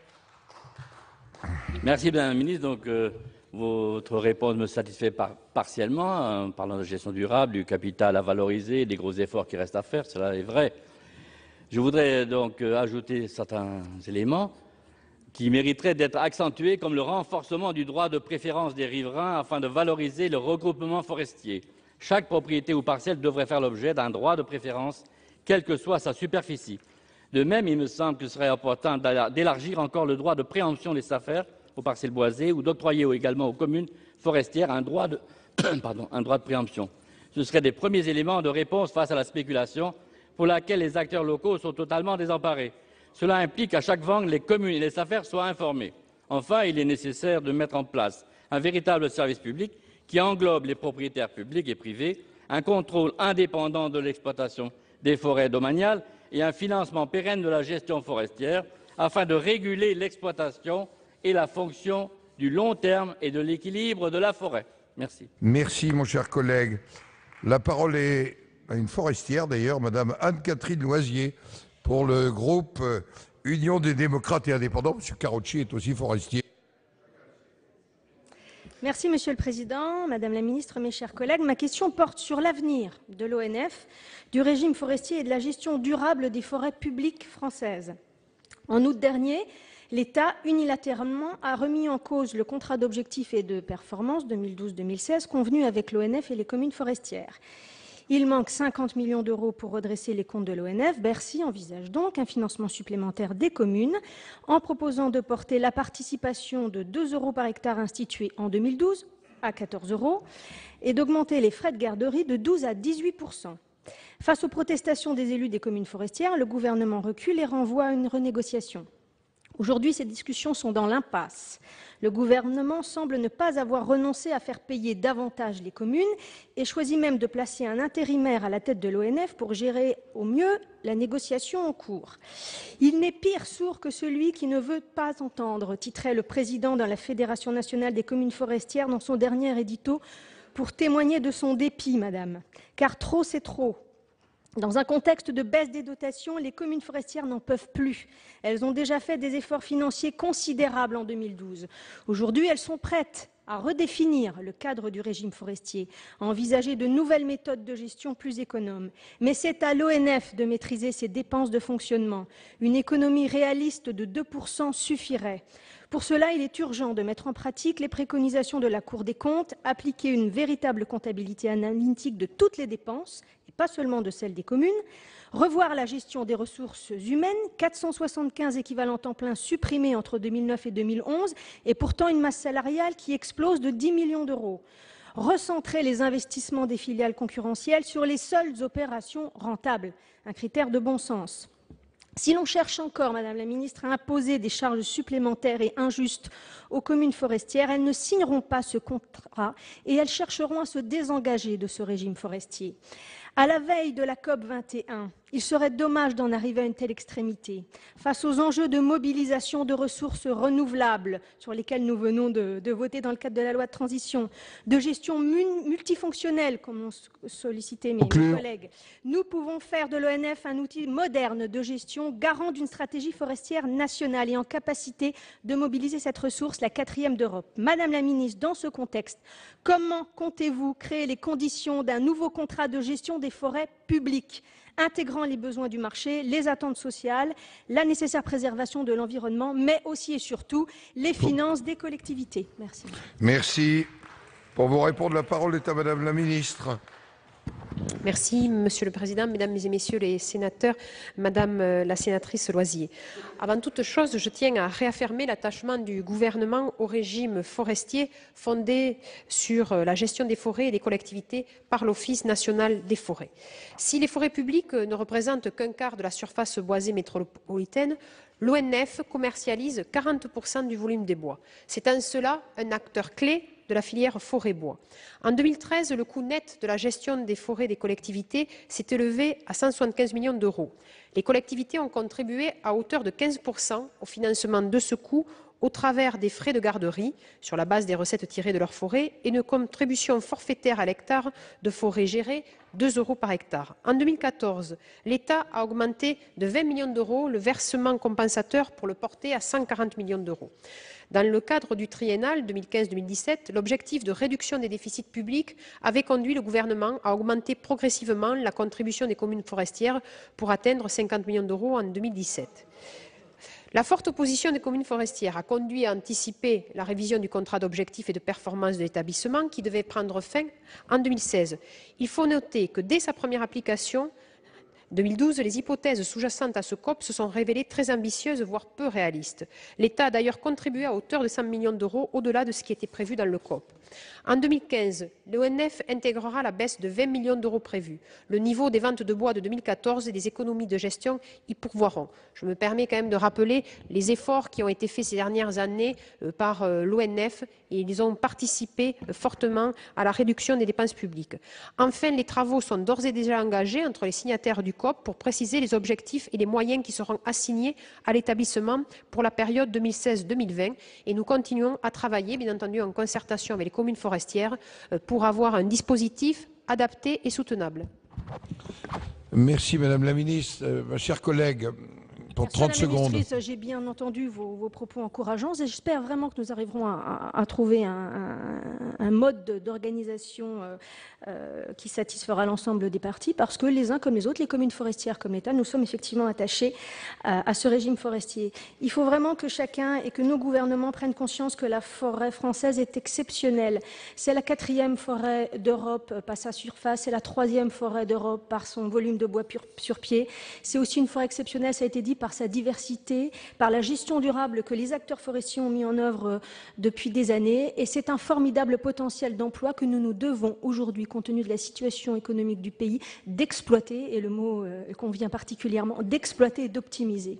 Merci, Madame la Ministre. Donc, euh, votre réponse me satisfait par, partiellement, en parlant de gestion durable, du capital à valoriser, des gros efforts qui restent à faire, cela est vrai. Je voudrais donc euh, ajouter certains éléments qui mériteraient d'être accentués, comme le renforcement du droit de préférence des riverains afin de valoriser le regroupement forestier. Chaque propriété ou parcelle devrait faire l'objet d'un droit de préférence, quelle que soit sa superficie. De même, il me semble qu'il serait important d'élargir encore le droit de préemption des S A F E R aux parcelles boisées ou d'octroyer également aux communes forestières un droit, de, pardon, un droit de préemption. Ce seraient des premiers éléments de réponse face à la spéculation pour laquelle les acteurs locaux sont totalement désemparés. Cela implique qu'à chaque vente, les communes et les S A F E R soient informées. Enfin, il est nécessaire de mettre en place un véritable service public qui englobe les propriétaires publics et privés, un contrôle indépendant de l'exploitation des forêts domaniales et un financement pérenne de la gestion forestière afin de réguler l'exploitation et la fonction du long terme et de l'équilibre de la forêt. Merci. Merci, mon cher collègue. La parole est à une forestière, d'ailleurs, Madame Anne-Catherine Loisier, pour le groupe euh, Union des démocrates et indépendants. Monsieur Karoutchi est aussi forestier. Merci Monsieur le Président, Madame la Ministre, mes chers collègues. Ma question porte sur l'avenir de l'O N F, du régime forestier et de la gestion durable des forêts publiques françaises. En août dernier, l'État, unilatéralement, a remis en cause le contrat d'objectifs et de performance deux mille douze deux mille seize convenu avec l'O N F et les communes forestières. Il manque cinquante millions d'euros pour redresser les comptes de l'O N F. Bercy envisage donc un financement supplémentaire des communes en proposant de porter la participation de deux euros par hectare instituée en deux mille douze à quatorze euros et d'augmenter les frais de garderie de douze à dix-huit pour cent. Face aux protestations des élus des communes forestières, le gouvernement recule et renvoie à une renégociation. Aujourd'hui, ces discussions sont dans l'impasse. Le gouvernement semble ne pas avoir renoncé à faire payer davantage les communes et choisit même de placer un intérimaire à la tête de l'O N F pour gérer au mieux la négociation en cours. Il n'est pire sourd que celui qui ne veut pas entendre, titrait le président de la Fédération nationale des communes forestières dans son dernier édito pour témoigner de son dépit, madame. Car trop, c'est trop. Dans un contexte de baisse des dotations, les communes forestières n'en peuvent plus. Elles ont déjà fait des efforts financiers considérables en deux mille douze. Aujourd'hui, elles sont prêtes à redéfinir le cadre du régime forestier, à envisager de nouvelles méthodes de gestion plus économes. Mais c'est à l'O N F de maîtriser ses dépenses de fonctionnement. Une économie réaliste de deux pour cent suffirait. Pour cela, il est urgent de mettre en pratique les préconisations de la Cour des comptes, appliquer une véritable comptabilité analytique de toutes les dépenses, et pas seulement de celles des communes, revoir la gestion des ressources humaines, quatre cent soixante-quinze équivalents temps plein supprimés entre deux mille neuf et deux mille onze, et pourtant une masse salariale qui explose de dix millions d'euros. Recentrer les investissements des filiales concurrentielles sur les seules opérations rentables, un critère de bon sens. Si l'on cherche encore, Madame la Ministre, à imposer des charges supplémentaires et injustes aux communes forestières, elles ne signeront pas ce contrat et elles chercheront à se désengager de ce régime forestier. À la veille de la COP vingt et un, il serait dommage d'en arriver à une telle extrémité. Face aux enjeux de mobilisation de ressources renouvelables sur lesquels nous venons de, de voter dans le cadre de la loi de transition, de gestion multifonctionnelle, comme ont sollicité mes, mes collègues, nous pouvons faire de l'O N F un outil moderne de gestion, garant d'une stratégie forestière nationale et en capacité de mobiliser cette ressource, la quatrième d'Europe. Madame la Ministre, dans ce contexte, comment comptez-vous créer les conditions d'un nouveau contrat de gestion des forêts publiques, intégrant les besoins du marché, les attentes sociales, la nécessaire préservation de l'environnement, mais aussi et surtout les finances des collectivités. Merci. Merci. Pour vous répondre, la parole est à Madame la Ministre. Merci, Monsieur le Président, Mesdames et Messieurs les sénateurs, Madame la sénatrice Loisier. Avant toute chose, je tiens à réaffirmer l'attachement du gouvernement au régime forestier fondé sur la gestion des forêts et des collectivités par l'Office national des forêts. Si les forêts publiques ne représentent qu'un quart de la surface boisée métropolitaine, l'O N F commercialise quarante pour cent du volume des bois. C'est en cela un acteur clé de la filière forêt-bois. En deux mille treize, le coût net de la gestion des forêts des collectivités s'est élevé à cent soixante-quinze millions d'euros. Les collectivités ont contribué à hauteur de quinze pour cent au financement de ce coût au travers des frais de garderie sur la base des recettes tirées de leur forêt et une contribution forfaitaire à l'hectare de forêt gérée, deux euros par hectare. En deux mille quatorze, l'État a augmenté de vingt millions d'euros le versement compensateur pour le porter à cent quarante millions d'euros. Dans le cadre du triennal deux mille quinze deux mille dix-sept, l'objectif de réduction des déficits publics avait conduit le gouvernement à augmenter progressivement la contribution des communes forestières pour atteindre cinquante millions d'euros en deux mille dix-sept. La forte opposition des communes forestières a conduit à anticiper la révision du contrat d'objectifs et de performance de l'établissement qui devait prendre fin en deux mille seize. Il faut noter que dès sa première application, deux mille douze, les hypothèses sous-jacentes à ce C O P se sont révélées très ambitieuses, voire peu réalistes. L'État a d'ailleurs contribué à hauteur de cent millions d'euros au-delà de ce qui était prévu dans le C O P. En deux mille quinze, l'O N F intégrera la baisse de vingt millions d'euros prévue. Le niveau des ventes de bois de deux mille quatorze et des économies de gestion y pourvoiront. Je me permets quand même de rappeler les efforts qui ont été faits ces dernières années par l'O N F et ils ont participé fortement à la réduction des dépenses publiques. Enfin, les travaux sont d'ores et déjà engagés entre les signataires du C O P pour préciser les objectifs et les moyens qui seront assignés à l'établissement pour la période deux mille seize deux mille vingt et nous continuons à travailler, bien entendu, en concertation avec les communes forestières pour avoir un dispositif adapté et soutenable. Merci Madame la Ministre. Euh, ma chère collègue, pour Merci, trente secondes. J'ai bien entendu vos, vos propos encourageants et j'espère vraiment que nous arriverons à, à, à trouver un, un, un mode d'organisation euh, euh, qui satisfera l'ensemble des parties, parce que les uns comme les autres, les communes forestières comme l'État, nous sommes effectivement attachés à, à ce régime forestier. Il faut vraiment que chacun et que nos gouvernements prennent conscience que la forêt française est exceptionnelle. C'est la quatrième forêt d'Europe par sa surface, c'est la troisième forêt d'Europe par son volume de bois pur, sur pied. C'est aussi une forêt exceptionnelle, ça a été dit, par sa diversité, par la gestion durable que les acteurs forestiers ont mis en œuvre depuis des années. Et c'est un formidable potentiel d'emploi que nous nous devons aujourd'hui, compte tenu de la situation économique du pays, d'exploiter, et le mot euh, convient particulièrement, d'exploiter et d'optimiser.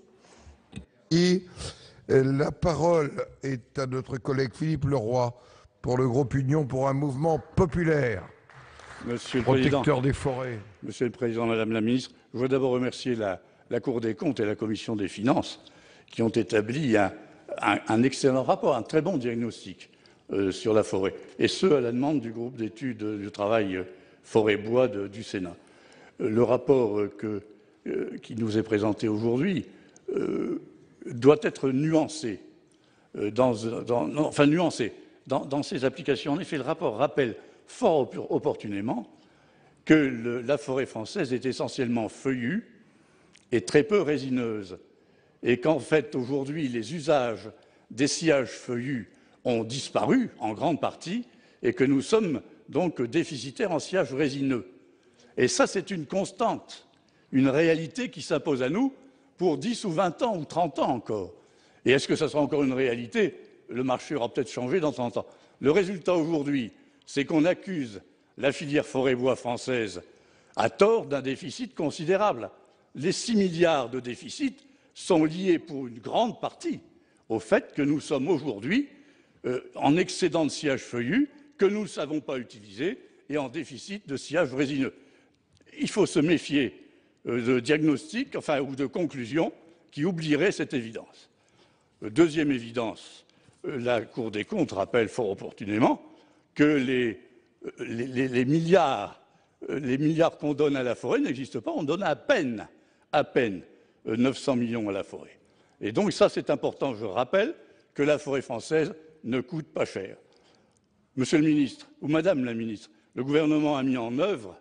Et la parole est à notre collègue Philippe Leroy pour le groupe Union pour un mouvement populaire. Monsieur le protecteur Président, des forêts. Monsieur le Président, Madame la Ministre, je voudrais d'abord remercier la, la Cour des comptes et la Commission des finances qui ont établi un, un, un excellent rapport, un très bon diagnostic euh, sur la forêt, et ce, à la demande du groupe d'études du travail euh, forêt-bois du Sénat. Euh, le rapport euh, que, euh, qui nous est présenté aujourd'hui euh, doit être nuancé, euh, dans, dans, non, enfin nuancé dans, dans ses applications. En effet, le rapport rappelle fort opportunément que le, la forêt française est essentiellement feuillue et très peu résineuse, et qu'en fait, aujourd'hui, les usages des sciages feuillus ont disparu en grande partie, et que nous sommes donc déficitaires en sciages résineux. Et ça, c'est une constante, une réalité qui s'impose à nous pour dix ou vingt ans ou trente ans encore. Et est-ce que ça sera encore une réalité? Le marché aura peut-être changé dans trente ans. Le résultat aujourd'hui, c'est qu'on accuse la filière forêt-bois française à tort d'un déficit considérable. Les six milliards de déficit sont liés pour une grande partie au fait que nous sommes aujourd'hui euh, en excédent de sciage feuillu, que nous ne savons pas utiliser, et en déficit de sciage résineux. Il faut se méfier euh, de diagnostics, enfin, ou de conclusions qui oublieraient cette évidence. Euh, deuxième évidence, euh, la Cour des comptes rappelle fort opportunément que les, les, les, les milliards, les milliards qu'on donne à la forêt n'existent pas. On donne à peine, à peine neuf cents millions à la forêt. Et donc ça, c'est important. Je rappelle que la forêt française ne coûte pas cher. Monsieur le ministre, ou Madame la ministre, le gouvernement a mis en œuvre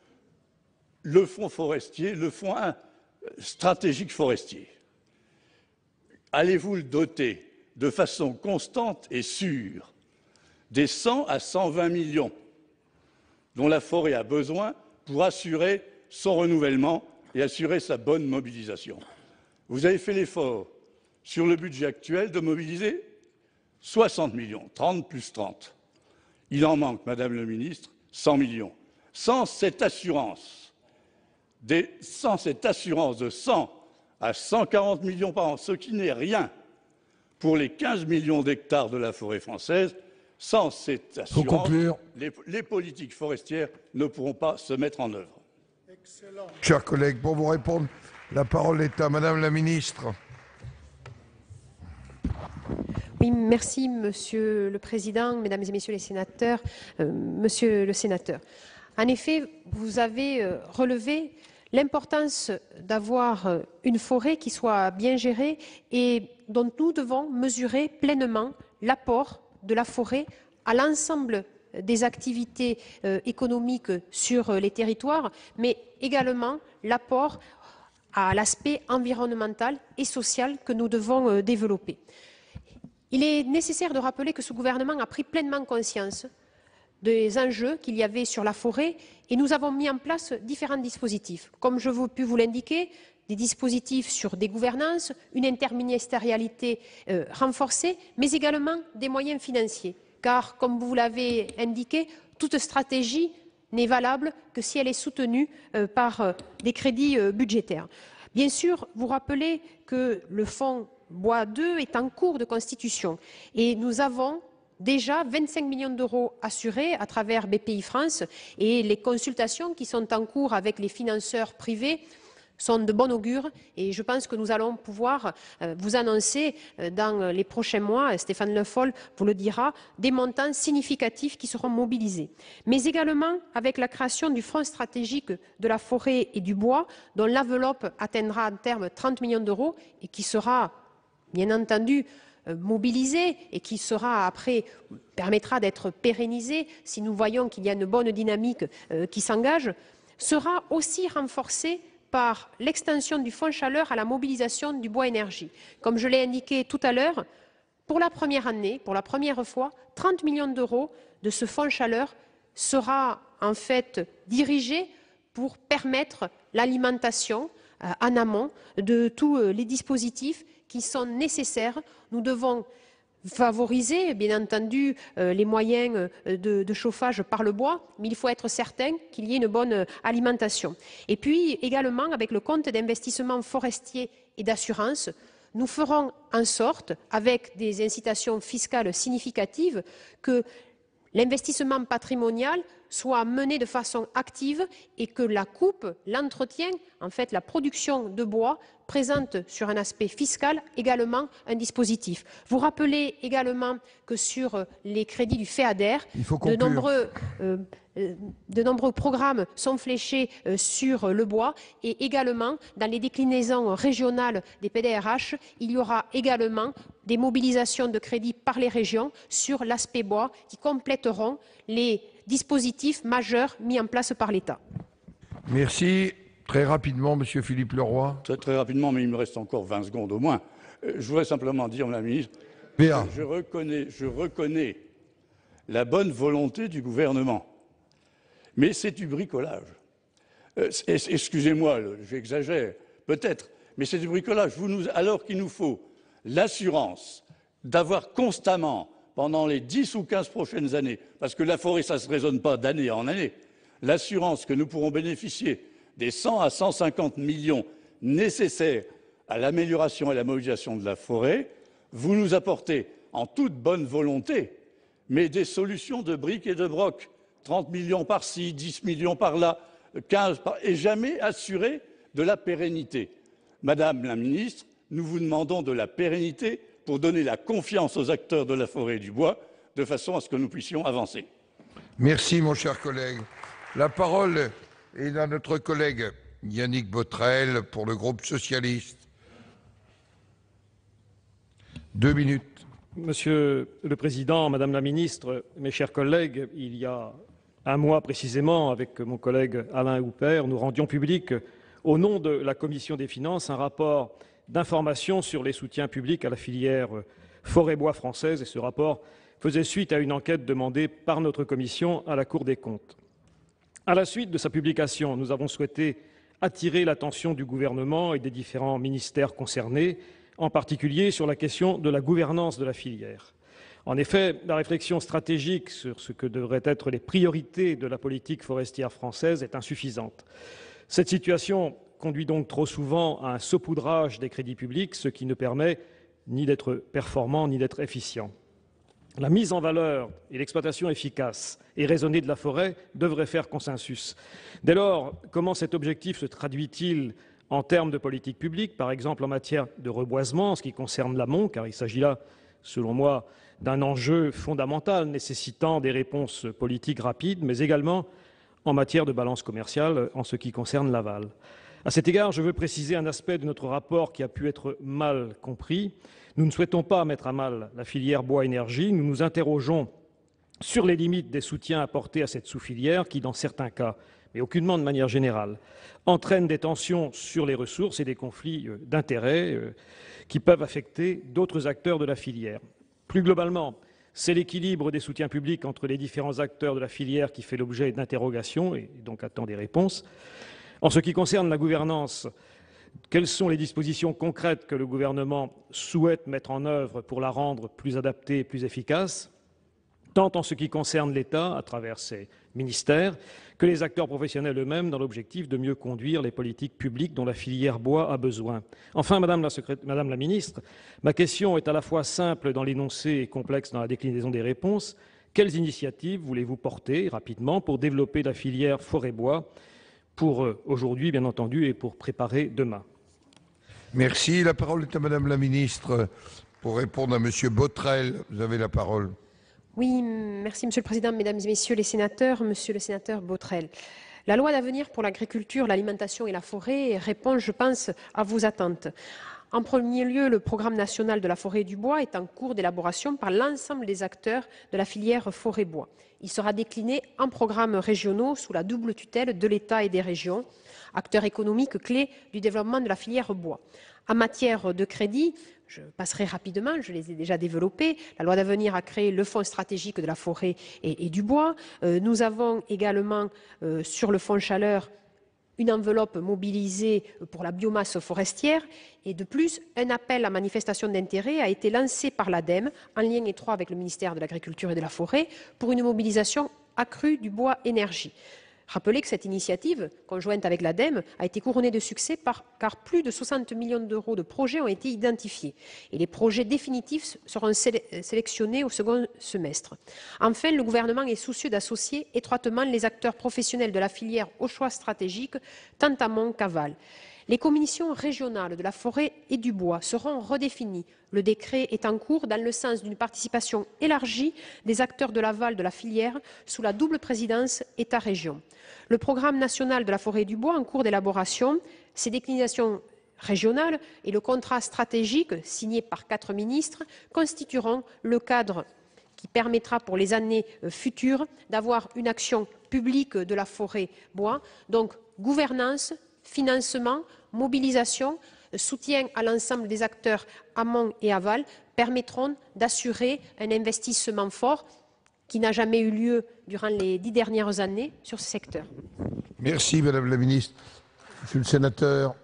le fonds forestier, le fonds stratégique forestier. Allez-vous le doter de façon constante et sûre des cent à cent vingt millions dont la forêt a besoin pour assurer son renouvellement et assurer sa bonne mobilisation? Vous avez fait l'effort, sur le budget actuel, de mobiliser soixante millions, trente plus trente. Il en manque, Madame la Ministre, cent millions. Sans cette assurance, des, sans cette assurance de cent à cent quarante millions par an, ce qui n'est rien pour les quinze millions d'hectares de la forêt française, sans cette assurance, les, les politiques forestières ne pourront pas se mettre en œuvre. Excellent. Chers collègues, pour vous répondre, la parole est à Madame la Ministre. Oui, merci Monsieur le Président, Mesdames et Messieurs les sénateurs, euh, Monsieur le Sénateur. En effet, vous avez euh, relevé l'importance d'avoir euh, une forêt qui soit bien gérée et dont nous devons mesurer pleinement l'apport de la forêt à l'ensemble des activités euh, économiques sur euh, les territoires, mais également l'apport à l'aspect environnemental et social que nous devons euh, développer. Il est nécessaire de rappeler que ce gouvernement a pris pleinement conscience des enjeux qu'il y avait sur la forêt et nous avons mis en place différents dispositifs. Comme je vous pu vous l'indiquer, des dispositifs sur des gouvernances, une interministérialité euh, renforcée, mais également des moyens financiers. Car, comme vous l'avez indiqué, toute stratégie n'est valable que si elle est soutenue euh, par euh, des crédits euh, budgétaires. Bien sûr, vous rappelez que le fonds Bois deux est en cours de constitution et nous avons déjà vingt-cinq millions d'euros assurés à travers B P I France et les consultations qui sont en cours avec les financeurs privés sont de bon augure et je pense que nous allons pouvoir euh, vous annoncer euh, dans les prochains mois, Stéphane Le Foll vous le dira, des montants significatifs qui seront mobilisés. Mais également avec la création du Fonds stratégique de la forêt et du bois, dont l'enveloppe atteindra à terme trente millions d'euros et qui sera, bien entendu, euh, mobilisé et qui sera après permettra d'être pérennisé si nous voyons qu'il y a une bonne dynamique euh, qui s'engage, sera aussi renforcé par l'extension du fonds chaleur à la mobilisation du bois énergie. Comme je l'ai indiqué tout à l'heure, pour la première année, pour la première fois, trente millions d'euros de ce fonds chaleur sera en fait dirigé pour permettre l'alimentation euh, en amont de tous euh, les dispositifs qui sont nécessaires. Nous devons favoriser, bien entendu, euh, les moyens de, de chauffage par le bois, mais il faut être certain qu'il y ait une bonne alimentation. Et puis également, avec le compte d'investissement forestier et d'assurance, nous ferons en sorte, avec des incitations fiscales significatives, que l'investissement patrimonial soit mené de façon active et que la coupe, l'entretien, en fait la production de bois, présente sur un aspect fiscal également un dispositif. Vous rappelez également que sur les crédits du FEADER, de nombreux, euh, de nombreux programmes sont fléchés euh, sur le bois et également dans les déclinaisons régionales des P D R H, il y aura également des mobilisations de crédits par les régions sur l'aspect bois qui compléteront les dispositifs majeurs mis en place par l'État. Merci. Très rapidement, Monsieur Philippe Leroy. Très, très rapidement, mais il me reste encore vingt secondes au moins. Euh, je voudrais simplement dire, Madame la Ministre, que je reconnais, je reconnais la bonne volonté du gouvernement, mais c'est du bricolage. Euh, Excusez-moi, j'exagère, peut-être, mais c'est du bricolage. Vous nous, alors qu'il nous faut l'assurance d'avoir constamment, pendant les dix ou quinze prochaines années, parce que la forêt, ça ne se raisonne pas d'année en année, l'assurance que nous pourrons bénéficier des cent à cent cinquante millions nécessaires à l'amélioration et à la mobilisation de la forêt, vous nous apportez en toute bonne volonté, mais des solutions de briques et de broc, trente millions par-ci, dix millions par-là, quinze par... et jamais assuré de la pérennité. Madame la Ministre, nous vous demandons de la pérennité pour donner la confiance aux acteurs de la forêt et du bois, de façon à ce que nous puissions avancer. Merci, mon cher collègue. La parole est à notre collègue Yannick Botrel pour le groupe socialiste. Deux minutes. Monsieur le Président, Madame la Ministre, mes chers collègues, il y a un mois précisément, avec mon collègue Alain Houpert, nous rendions public, au nom de la Commission des finances, un rapport d'information sur les soutiens publics à la filière forêt-bois française, et ce rapport faisait suite à une enquête demandée par notre commission à la Cour des comptes. À la suite de sa publication, nous avons souhaité attirer l'attention du gouvernement et des différents ministères concernés, en particulier sur la question de la gouvernance de la filière. En effet, la réflexion stratégique sur ce que devraient être les priorités de la politique forestière française est insuffisante. Cette situation conduit donc trop souvent à un saupoudrage des crédits publics, ce qui ne permet ni d'être performant ni d'être efficient. La mise en valeur et l'exploitation efficace et raisonnée de la forêt devraient faire consensus. Dès lors, comment cet objectif se traduit-il en termes de politique publique, par exemple en matière de reboisement, en ce qui concerne l'amont, car il s'agit là, selon moi, d'un enjeu fondamental nécessitant des réponses politiques rapides, mais également en matière de balance commerciale en ce qui concerne l'aval. À cet égard, je veux préciser un aspect de notre rapport qui a pu être mal compris. Nous ne souhaitons pas mettre à mal la filière bois-énergie. Nous nous interrogeons sur les limites des soutiens apportés à cette sous-filière qui, dans certains cas, mais aucunement de manière générale, entraîne des tensions sur les ressources et des conflits d'intérêts qui peuvent affecter d'autres acteurs de la filière. Plus globalement, c'est l'équilibre des soutiens publics entre les différents acteurs de la filière qui fait l'objet d'interrogations et donc attend des réponses. En ce qui concerne la gouvernance, quelles sont les dispositions concrètes que le gouvernement souhaite mettre en œuvre pour la rendre plus adaptée et plus efficace, tant en ce qui concerne l'État, à travers ses ministères, que les acteurs professionnels eux-mêmes, dans l'objectif de mieux conduire les politiques publiques dont la filière bois a besoin. Enfin, Madame la, secrétaire, Madame la Ministre, ma question est à la fois simple dans l'énoncé et complexe dans la déclinaison des réponses. Quelles initiatives voulez-vous porter rapidement pour développer la filière forêt-bois pour aujourd'hui, bien entendu, et pour préparer demain. Merci. La parole est à Madame la Ministre pour répondre à Monsieur Botrel. Vous avez la parole. Oui, merci Monsieur le Président, Mesdames et Messieurs les sénateurs, Monsieur le sénateur Botrel. La loi d'avenir pour l'agriculture, l'alimentation et la forêt répond, je pense, à vos attentes. En premier lieu, le programme national de la forêt et du bois est en cours d'élaboration par l'ensemble des acteurs de la filière forêt-bois. Il sera décliné en programmes régionaux sous la double tutelle de l'État et des régions, acteurs économiques clés du développement de la filière bois. En matière de crédit, je passerai rapidement, je les ai déjà développés. La loi d'avenir a créé le fonds stratégique de la forêt et, et du bois. Euh, nous avons également euh, sur le fonds chaleur une enveloppe mobilisée pour la biomasse forestière et de plus, un appel à manifestation d'intérêt a été lancé par l'ADEME en lien étroit avec le ministère de l'Agriculture et de la Forêt pour une mobilisation accrue du bois énergie. Rappelez que cette initiative, conjointe avec l'ADEME, a été couronnée de succès par, car plus de soixante millions d'euros de projets ont été identifiés. Et les projets définitifs seront sé sélectionnés au second semestre. Enfin, le gouvernement est soucieux d'associer étroitement les acteurs professionnels de la filière aux choix stratégiques, tant amont qu'aval. Les commissions régionales de la forêt et du bois seront redéfinies. Le décret est en cours dans le sens d'une participation élargie des acteurs de l'aval de la filière sous la double présidence État-région. Le programme national de la forêt et du bois en cours d'élaboration, ses déclinations régionales et le contrat stratégique signé par quatre ministres constitueront le cadre qui permettra pour les années futures d'avoir une action publique de la forêt-bois, donc gouvernance, financement, mobilisation, soutien à l'ensemble des acteurs amont et aval permettront d'assurer un investissement fort qui n'a jamais eu lieu durant les dix dernières années sur ce secteur. Merci Madame la Ministre. Monsieur le Sénateur.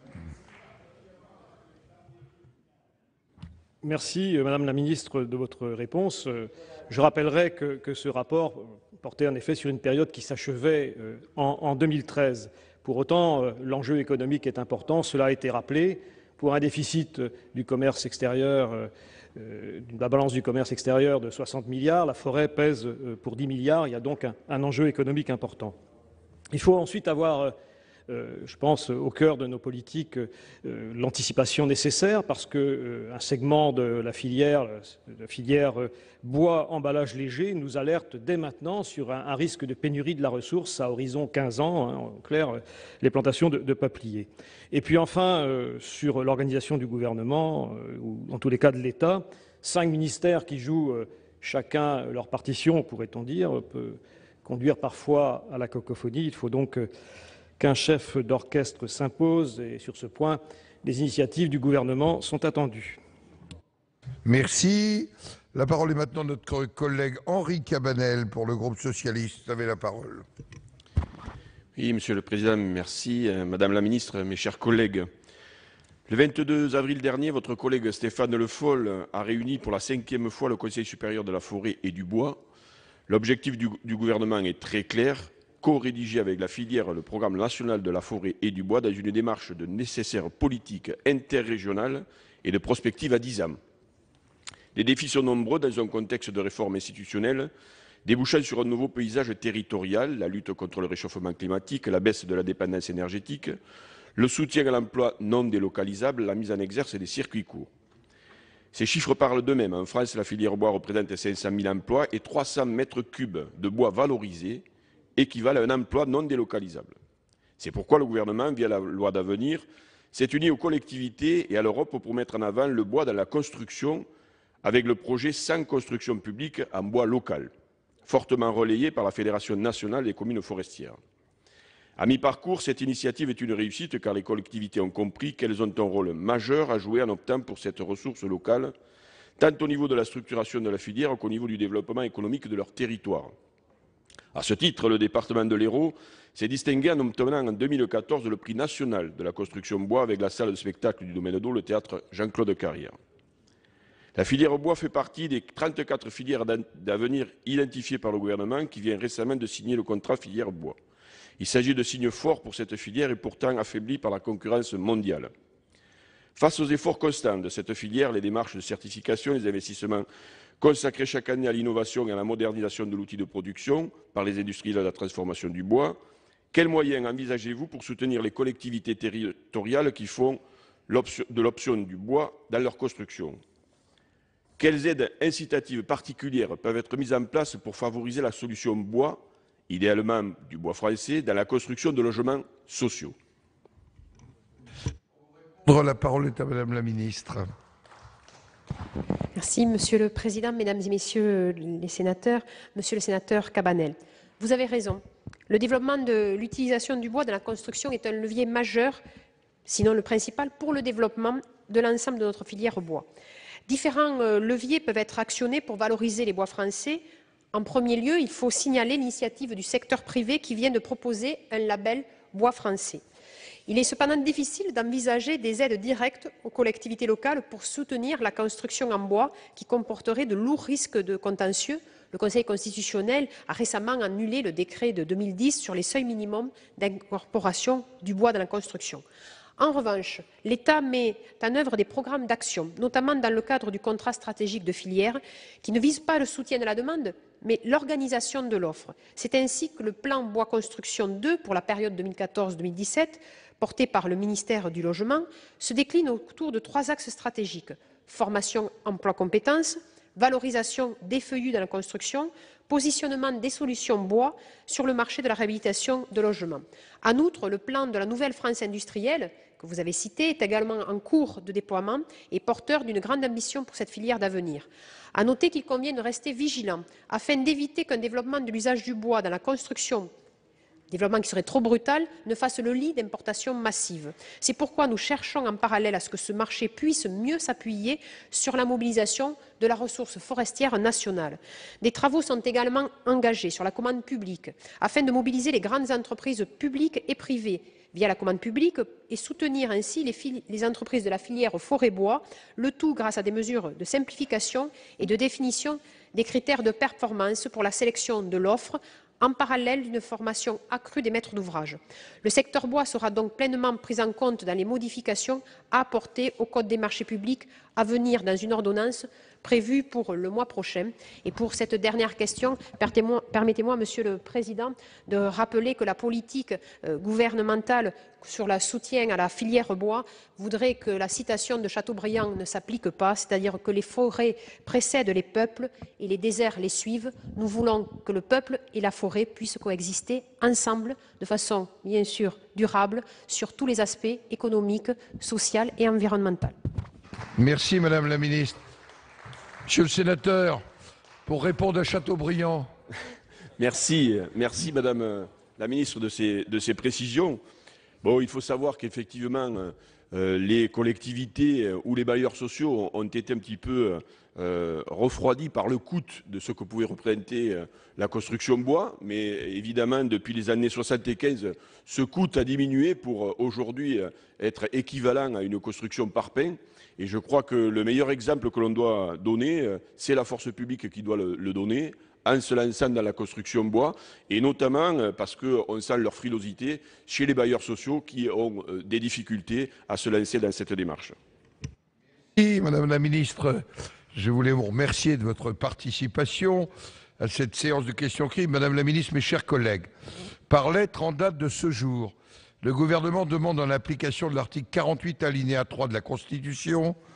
Merci Madame la Ministre de votre réponse. Je rappellerai que, que ce rapport portait en effet sur une période qui s'achevait en, en deux mille treize. Pour autant, l'enjeu économique est important, cela a été rappelé. Pour un déficit du commerce extérieur, euh, de la balance du commerce extérieur de soixante milliards, la forêt pèse pour dix milliards, il y a donc un, un enjeu économique important. Il faut ensuite avoir, euh, je pense, au cœur de nos politiques, euh, l'anticipation nécessaire, parce qu'un euh, segment de la filière, la filière euh, bois emballage léger, nous alerte dès maintenant sur un, un risque de pénurie de la ressource à horizon quinze ans, hein, en clair, euh, les plantations de, de peupliers. Et puis enfin, euh, sur l'organisation du gouvernement, euh, ou en tous les cas de l'État, cinq ministères qui jouent euh, chacun leur partition, pourrait-on dire, peut conduire parfois à la cacophonie. Il faut donc euh, qu'un chef d'orchestre s'impose et sur ce point, les initiatives du gouvernement sont attendues. Merci. La parole est maintenant à notre collègue Henri Cabanel pour le groupe socialiste. Vous avez la parole. Oui, Monsieur le Président, merci. Madame la Ministre, mes chers collègues, le vingt-deux avril dernier, votre collègue Stéphane Le Foll a réuni pour la cinquième fois le Conseil supérieur de la forêt et du bois. L'objectif du, du gouvernement est très clair, co-rédiger avec la filière le programme national de la forêt et du bois dans une démarche de nécessaire politique interrégionale et de prospective à dix ans. Les défis sont nombreux dans un contexte de réforme institutionnelle, débouchant sur un nouveau paysage territorial, la lutte contre le réchauffement climatique, la baisse de la dépendance énergétique, le soutien à l'emploi non délocalisable, la mise en exerce des circuits courts. Ces chiffres parlent d'eux-mêmes. En France, la filière bois représente cinq cent mille emplois et trois cents mètres cubes de bois valorisés équivalent à un emploi non délocalisable. C'est pourquoi le gouvernement, via la loi d'avenir, s'est uni aux collectivités et à l'Europe pour mettre en avant le bois dans la construction avec le projet sans construction publique en bois local, fortement relayé par la Fédération nationale des communes forestières. À mi-parcours, cette initiative est une réussite car les collectivités ont compris qu'elles ont un rôle majeur à jouer en optant pour cette ressource locale, tant au niveau de la structuration de la filière qu'au niveau du développement économique de leur territoire. À ce titre, le département de l'Hérault s'est distingué en obtenant en deux mille quatorze le prix national de la construction bois avec la salle de spectacle du domaine d'eau, le théâtre Jean-Claude Carrière. La filière bois fait partie des trente-quatre filières d'avenir identifiées par le gouvernement qui vient récemment de signer le contrat filière bois. Il s'agit de signes forts pour cette filière et pourtant affaiblie par la concurrence mondiale. Face aux efforts constants de cette filière, les démarches de certification, les investissements consacrés chaque année à l'innovation et à la modernisation de l'outil de production par les industriels de la transformation du bois Quels moyens envisagez-vous pour soutenir les collectivités territoriales qui font de l'option du bois dans leur construction? Quelles aides incitatives particulières peuvent être mises en place pour favoriser la solution bois, idéalement du bois français, dans la construction de logements sociaux? La parole est à Madame la ministre. Merci, Monsieur le Président, Mesdames et Messieurs les sénateurs. Monsieur le sénateur Cabanel, vous avez raison. Le développement de l'utilisation du bois dans la construction est un levier majeur, sinon le principal, pour le développement de l'ensemble de notre filière bois. Différents leviers peuvent être actionnés pour valoriser les bois français. En premier lieu, il faut signaler l'initiative du secteur privé qui vient de proposer un label bois français. Il est cependant difficile d'envisager des aides directes aux collectivités locales pour soutenir la construction en bois qui comporterait de lourds risques de contentieux. Le Conseil constitutionnel a récemment annulé le décret de deux mille dix sur les seuils minimums d'incorporation du bois dans la construction. En revanche, l'État met en œuvre des programmes d'action, notamment dans le cadre du contrat stratégique de filière, qui ne visent pas le soutien de la demande, mais l'organisation de l'offre. C'est ainsi que le plan Bois Construction deux pour la période deux mille quatorze deux mille dix-sept, porté par le ministère du Logement, se décline autour de trois axes stratégiques: formation, emploi, compétences, valorisation des feuillus dans la construction, positionnement des solutions bois sur le marché de la réhabilitation de logements. En outre, le plan de la Nouvelle France industrielle, que vous avez cité, est également en cours de déploiement et porteur d'une grande ambition pour cette filière d'avenir. À noter qu'il convient de rester vigilant afin d'éviter qu'un développement de l'usage du bois dans la construction, développement qui serait trop brutal, ne fasse le lit d'importations massives. C'est pourquoi nous cherchons en parallèle à ce que ce marché puisse mieux s'appuyer sur la mobilisation de la ressource forestière nationale. Des travaux sont également engagés sur la commande publique afin de mobiliser les grandes entreprises publiques et privées via la commande publique et soutenir ainsi les, les entreprises de la filière forêt-bois, le tout grâce à des mesures de simplification et de définition des critères de performance pour la sélection de l'offre, en parallèle d'une formation accrue des maîtres d'ouvrage. Le secteur bois sera donc pleinement pris en compte dans les modifications à apporter au Code des marchés publics à venir dans une ordonnance prévue pour le mois prochain. Et pour cette dernière question, permettez-moi, Monsieur le Président, de rappeler que la politique gouvernementale sur le soutien à la filière bois voudrait que la citation de Chateaubriand ne s'applique pas, c'est-à-dire que les forêts précèdent les peuples et les déserts les suivent. Nous voulons que le peuple et la forêt puissent coexister ensemble de façon, bien sûr, durable sur tous les aspects économiques, sociaux et environnementaux. Merci, Madame la Ministre. Monsieur le sénateur, pour répondre à Chateaubriand. Merci, merci Madame la Ministre de ces, de ces précisions. Bon, il faut savoir qu'effectivement, euh, les collectivités euh, ou les bailleurs sociaux ont, ont été un petit peu euh, refroidis par le coût de ce que pouvait représenter euh, la construction bois. Mais évidemment, depuis les années soixante-quinze, ce coût a diminué pour euh, aujourd'hui euh, être équivalent à une construction par pain. Et je crois que le meilleur exemple que l'on doit donner, euh, c'est la force publique qui doit le, le donner, en se lançant dans la construction bois, et notamment parce qu'on sent leur frilosité chez les bailleurs sociaux qui ont des difficultés à se lancer dans cette démarche. Merci, Madame la Ministre. Je voulais vous remercier de votre participation à cette séance de questions-crimes. Madame la Ministre, mes chers collègues, par lettre en date de ce jour, le gouvernement demande, en application de l'article quarante-huit alinéa trois de la Constitution,